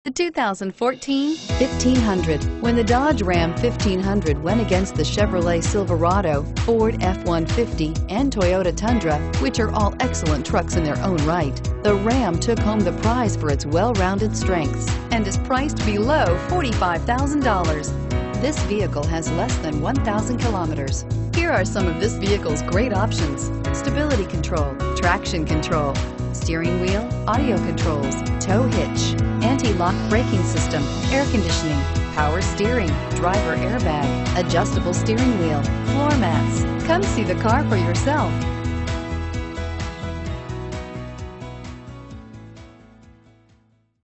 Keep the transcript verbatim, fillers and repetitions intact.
The two thousand fourteen fifteen hundred. When the Dodge Ram fifteen hundred went against the Chevrolet Silverado, Ford F one fifty, and Toyota Tundra, which are all excellent trucks in their own right, the Ram took home the prize for its well-rounded strengths and is priced below forty-five thousand dollars. This vehicle has less than one thousand kilometers. Here are some of this vehicle's great options: stability control, traction control, steering wheel audio controls, tow hitch, anti-lock braking system, air conditioning, power steering, driver airbag, adjustable steering wheel, floor mats. Come see the car for yourself.